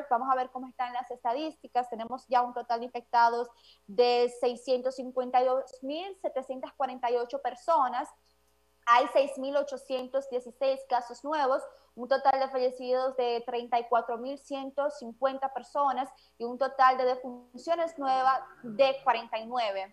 vamos a ver cómo están las estadísticas. Tenemos ya un total de infectados de 652.748 personas. Hay 6.816 casos nuevos, un total de fallecidos de 34.150 personas y un total de defunciones nuevas de 49.